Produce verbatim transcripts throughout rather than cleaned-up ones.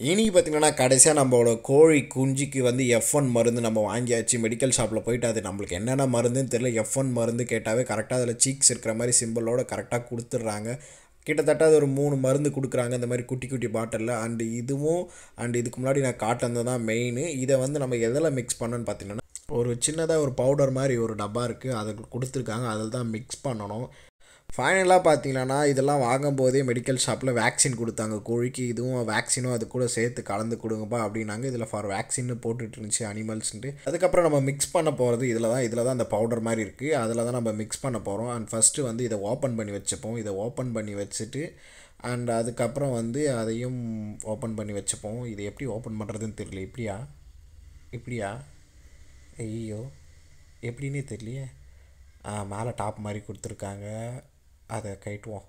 இனி பார்த்திங்கன்னா கடைசியாக நம்மளோட கோழி குஞ்சுக்கு வந்து எஃப் ஒன் மருந்து நம்ம வாங்கியாச்சு மெடிக்கல் ஷாப்பில் போயிட்டு அது நம்மளுக்கு என்னென்ன மருந்துன்னு தெரியல. எஃப் ஒன் மருந்து கேட்டாவே கரெக்டாக அதில் சீக்ஸ் இருக்கிற மாதிரி சிம்பிளோட கரெக்டாக கொடுத்துட்றாங்க. கிட்டத்தட்ட அது ஒரு மூணு மருந்து கொடுக்குறாங்க இந்த மாதிரி குட்டி குட்டி பாட்டிலில். அண்டு இதுவும் அண்டு இதுக்கு முன்னாடி நான் காட்டினது தான் மெயின். இதை வந்து நம்ம எதில் மிக்ஸ் பண்ணணும்னு பார்த்தீங்கன்னா ஒரு சின்னதாக ஒரு பவுடர் மாதிரி ஒரு டப்பா இருக்குது, அதை கொடுத்துருக்காங்க. அதில் தான் மிக்ஸ் பண்ணணும். ஃபைனலாக பார்த்தீங்கன்னா இதெல்லாம் வாங்கும்போதே மெடிக்கல் ஷாப்பில் வேக்சின் கொடுத்தாங்க கோழிக்கு. இதுவும் வேக்சினும் அது கூட சேர்த்து கலந்து கொடுங்கப்பா அப்படின்னாங்க. இதில் ஃபார் வேக்சின்னு போட்டுட்டு இருந்துச்சு அனிமல்ஸ்ன்ட்டு. அதுக்கப்புறம் நம்ம மிக்ஸ் பண்ண போகிறது இதில் தான். இதில் தான் அந்த பவுடர் மாதிரி இருக்குது, அதில் தான் நம்ம மிக்ஸ் பண்ண போகிறோம். அண்ட் ஃபஸ்ட்டு வந்து இதை ஓப்பன் பண்ணி வச்சுப்போம். இதை ஓப்பன் பண்ணி வச்சுட்டு அண்ட் அதுக்கப்புறம் வந்து அதையும் ஓப்பன் பண்ணி வச்சுப்போம். இது எப்படி ஓப்பன் பண்ணுறதுன்னு தெரியல. இப்படியா இப்படியா ஐயோ எப்படின்னே தெரியலையே. மேலே டாப் மாதிரி கொடுத்துருக்காங்க, அதை கைட்டுவோம்.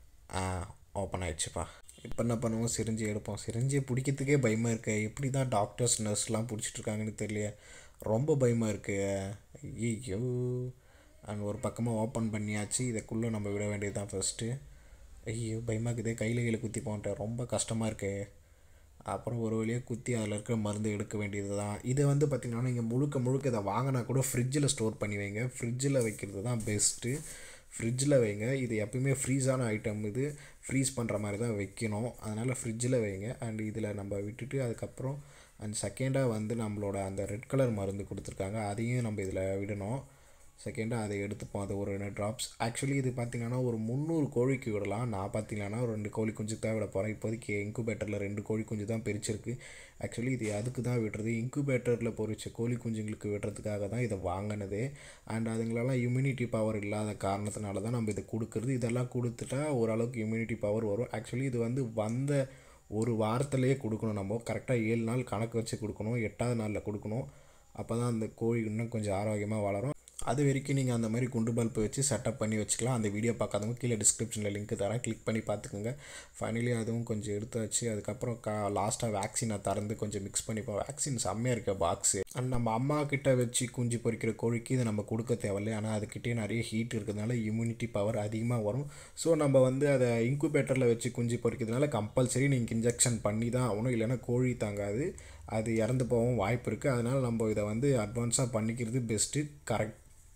ஓப்பன் ஆகிடுச்சுப்பா. இப்போ என்ன பண்ணுவோம், சிரிஞ்சு எடுப்போம். சிரிஞ்சு பிடிக்கிறதுக்கே பயமாக இருக்கு. எப்படி தான் டாக்டர்ஸ் நர்ஸ்லாம் பிடிச்சிட்ருக்காங்கன்னு தெரியல, ரொம்ப பயமாக இருக்குது. ஐயோ. அண்ட் ஒரு பக்கமாக ஓப்பன் பண்ணியாச்சு. இதுக்குள்ளே நம்ம விட வேண்டியது தான் ஃபஸ்ட்டு. ஐயோ பயமாக இருக்குது, கையில் கையில் குத்தி போன்ட்டேன், ரொம்ப கஷ்டமாக இருக்குது. அப்புறம் ஒரு வழியாக குத்தி அதில் இருக்கிற மருந்து எடுக்க வேண்டியது தான். இதை வந்து பார்த்திங்கன்னா நீங்கள் முழுக்க முழுக்க இதை வாங்கினா கூட ஃப்ரிட்ஜில் ஸ்டோர் பண்ணி வைங்க. ஃப்ரிட்ஜில் வைக்கிறது தான் பெஸ்ட்டு. ஃப்ரிட்ஜில் வைங்க. இது எப்பயுமே ஃப்ரீஸான ஐட்டம், இது ஃப்ரீஸ் பண்ணுற மாதிரி தான் வைக்கணும். அதனால் ஃப்ரிட்ஜில் வைங்க. அண்ட் இதில் நம்ம விட்டுட்டு அதுக்கப்புறம் அண்ட் செகண்டாக வந்து நம்மளோட அந்த ரெட் கலர் மருந்து கொடுத்துருக்காங்க, அதையும் நம்ம இதில் விடணும். செகண்டாக அதை எடுத்துப்போம். அது ஒரு ரெண்டு ட்ராப்ஸ். ஆக்சுவலி இது பார்த்திங்கன்னா ஒரு முந்நூறு கோழிக்கு விடலாம். நான் பார்த்திங்கன்னா ஒரு ரெண்டு கோழி குஞ்சுக்கு தான் விட போகிறேன். இப்போதைக்கு இன்குபேட்டரில் ரெண்டு கோழி குஞ்சு தான் பிரிச்சிருக்கு. ஆக்சுவலி இது அதுக்கு தான் விடுறது, இன்குபேட்டரில் பொறிச்ச கோழி குஞ்சுங்களுக்கு விடுறதுக்காக தான் இதை வாங்கினது. அண்ட் அதுங்களெல்லாம் இம்யூனிட்டி பவர் இல்லாத காரணத்தினால தான் நம்ம இதை கொடுக்குறது. இதெல்லாம் கொடுத்துட்டா ஓரளவுக்கு இம்யூனிட்டி பவர் வரும். ஆக்சுவலி இது வந்து வந்த ஒரு வாரத்திலேயே கொடுக்கணும். நம்ம கரெக்டாக ஏழு நாள் கணக்கு வச்சு கொடுக்கணும். எட்டாவது நாளில் கொடுக்கணும். அப்போ தான் அந்த கோழி இன்னும் கொஞ்சம் ஆரோக்கியமாக வளரும். அது வரைக்கும் நீங்கள் அந்த மாதிரி குண்டு பல்ப் வச்சு செட்டப் பண்ணி வச்சுக்கலாம். அந்த வீடியோ பார்க்காதவங்க கீழே டிஸ்கிரிப்ஷனில் லிங்க் தரேன், கிளிக் பண்ணி பார்த்துக்கோங்க. ஃபைனலி அதுவும் கொஞ்சம் எடுத்து வச்சு அதுக்கப்புறம் கா லாஸ்ட்டாக வேக்சினை திறந்து கொஞ்சம் மிக்ஸ் பண்ணிப்போம். வேக்சின் செம்மையாக இருக்க பாக்ஸு. அண்ட் நம்ம அம்மா கிட்ட வச்சு குஞ்சு பொறிக்கிற கோழிக்கு இதை நம்ம கொடுக்க தேவையில்லை. ஆனால் அதுக்கிட்டே நிறைய ஹீட் இருக்கிறதுனால இம்யூனிட்டி பவர் அதிகமாக வரும். ஸோ நம்ம வந்து அதை இன்குபேட்டரில் வச்சு குஞ்சு பொறிக்கிறதுனால கம்பல்சரி நீங்கள் இன்ஜெக்ஷன் பண்ணி தான் ஆகணும், இல்லைன்னா கோழி தாங்காது, அது இறந்து போகவும் வாய்ப்பு இருக்குது. அதனால் நம்ம இதை வந்து அட்வான்ஸாக பண்ணிக்கிறது பெஸ்ட்டு. கரெக்டாக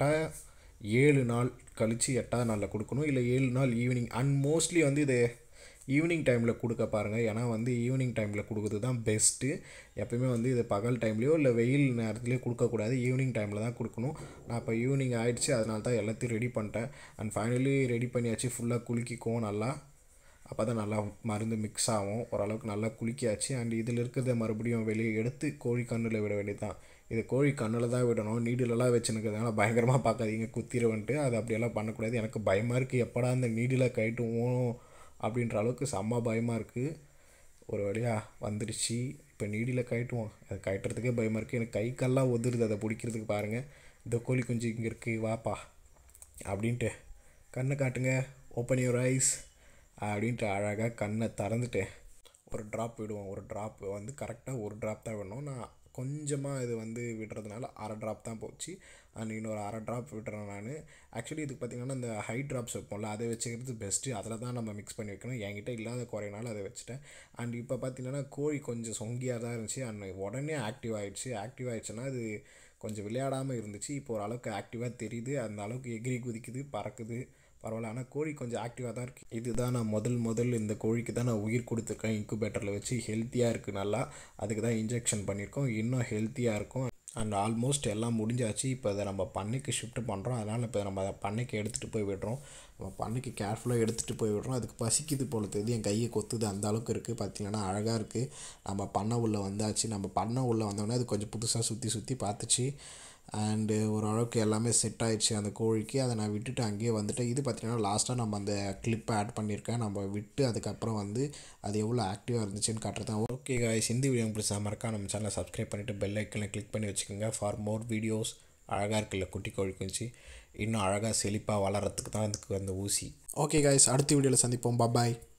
ஏழு நாள் கழித்து எட்டாவது நாளில் கொடுக்கணும், இல்லை ஏழு நாள் ஈவினிங். அண்ட் மோஸ்ட்லி வந்து இது ஈவினிங் டைமில் கொடுக்க பாருங்கள். ஏன்னா வந்து ஈவினிங் டைமில் கொடுக்குறது தான் பெஸ்ட்டு. எப்பயுமே வந்து இது பகல் டைம்லேயோ இல்லை வெயில் நேரத்துலேயோ கொடுக்கக்கூடாது, ஈவினிங் டைமில் தான் கொடுக்கணும். நான் இப்போ ஈவினிங் ஆகிடுச்சு, அதனால தான் எல்லாத்தையும் ரெடி பண்ணிட்டேன். அண்ட் ஃபைனலி ரெடி பண்ணியாச்சு. ஃபுல்லாக குலுக்கிக்குவோம் நல்லா, அப்போ தான் நல்லா மருந்து மிக்ஸ் ஆகும். ஓரளவுக்கு நல்லா குளிக்காச்சு. அண்ட் இதில் இருக்கிறத மறுபடியும் வெளியே எடுத்து கோழி கண்ணில் விட வேண்டியது தான். இது கோழி கண்ணில் தான் விடணும். நீடிலெலாம் வச்சுருக்கிறதுனால பயங்கரமாக பார்க்காதீங்க, குத்திடுவன்ட்டு. அது அப்படியெல்லாம் பண்ணக்கூடாது. எனக்கு பயமாக இருக்குது, எப்படா அந்த நீடில் கைட்டுவோம் அப்படின்ற அளவுக்கு செம்ம பயமாக இருக்குது. ஒரு வழியாக வந்துடுச்சு. இப்போ நீடில் கட்டுவோம். அது கட்டுறதுக்கே பயமாக இருக்குது. எனக்கு கை கால்லாம் ஒதுருது அதை பிடிக்கிறதுக்கு. பாருங்கள், இந்த கோழி குஞ்சு இங்கே இருக்குது, வாப்பா அப்படின்ட்டு கண்ணை காட்டுங்க, ஓப்பன் யுவர் ஐஸ் அப்படின்ட்டு அழகாக கண்ணை திறந்துட்டு ஒரு ட்ராப் விடுவோம். ஒரு ட்ராப் வந்து கரெக்டாக ஒரு ட்ராப் தான் விடணும். நான் கொஞ்சமாக இது வந்து விடுறதுனால அரை ட்ராப் தான் போச்சு. அண்ட் இன்னொரு அரை ட்ராப் விடுறேன் நான். ஆக்சுவலி இதுக்கு பார்த்திங்கன்னா இந்த ஹை ட்ராப்ஸ் வைப்போம்ல, அதை வச்சுக்கிறது பெஸ்ட்டு. அதில் தான் நம்ம மிக்ஸ் பண்ணி வைக்கணும். என்கிட்ட இல்லாத குறையினால அதை வச்சுட்டேன். அண்ட் இப்போ பார்த்திங்கன்னா கோழி கொஞ்சம் சொங்கியாக தான் இருந்துச்சு. அண்ட் உடனே ஆக்டிவ் ஆகிடுச்சு. ஆக்டிவ் ஆகிடுச்சுன்னா அது கொஞ்சம் விளையாடாமல் இருந்துச்சு. இப்போ ஓரளவுக்கு ஆக்டிவாக தெரியுது. அந்த அளவுக்கு எகிரி குதிக்குது, பறக்குது, பரவாயில்ல. ஆனால் கோழி கொஞ்சம் ஆக்டிவாக தான் இருக்குது. இதுதான் நான் முதல் முதல் இந்த கோழிக்கு தான் நான் உயிர் கொடுத்துருக்கேன் இன்குபேட்டரில் வச்சு. ஹெல்த்தியாக இருக்குது நல்லா. அதுக்கு தான் இன்ஜெக்ஷன் பண்ணியிருக்கோம். இன்னும் ஹெல்த்தியாக இருக்கும். அண்ட் ஆல்மோஸ்ட் எல்லாம் முடிஞ்சாச்சு. இப்போ அதை நம்ம பண்ணைக்கு ஷிஃப்ட் பண்ணுறோம். அதனால் இப்போ நம்ம அதை பண்ணைக்கு எடுத்துகிட்டு போய் விடுறோம். நம்ம பண்ணைக்கு கேர்ஃபுல்லாக எடுத்துகிட்டு போய் விடுறோம். அதுக்கு பசிக்குது போல தெரியுது, என் கையை கொத்துது, அந்த அளவுக்கு இருக்குது. பார்த்திங்கன்னா அழகாக இருக்குது. நம்ம பண்ணை உள்ளே வந்தாச்சு. நம்ம பண்ணை உள்ளே வந்தோடனே அது கொஞ்சம் புதுசாக சுற்றி சுற்றி பார்த்துச்சு. அண்டு ஓரளவுக்கு எல்லாமே செட் ஆகிடுச்சு அந்த கோழிக்கு. அதை நான் விட்டுட்டு அங்கேயே வந்துட்டேன். இது பார்த்திங்கன்னா லாஸ்ட்டாக நம்ம அந்த கிளிப்பை ஆட் பண்ணியிருக்கேன். நம்ம விட்டு அதுக்கப்புறம் வந்து அது எவ்வளோ ஆக்டிவாக இருந்துச்சுன்னு காட்டுறேன். ஓகே காய்ஸ், இந்த வீடியோ பிடிச்சா மறக்காம நம்ம சேனலை சப்ஸ்கிரைப் பண்ணிவிட்டு பெல் ஐக்கனை கிளிக் பண்ணி வச்சுக்கோங்க ஃபார் மோர் வீடியோஸ். அழகாக இருக்குல்ல குட்டி கோழி குஞ்சு, இன்னும் அழகாக செழிப்பாக வளர்கிறதுக்கு தான் அதுக்கு அந்த ஊசி. ஓகே காய்ஸ், அடுத்த வீடியோவில் சந்திப்போம். பாய்.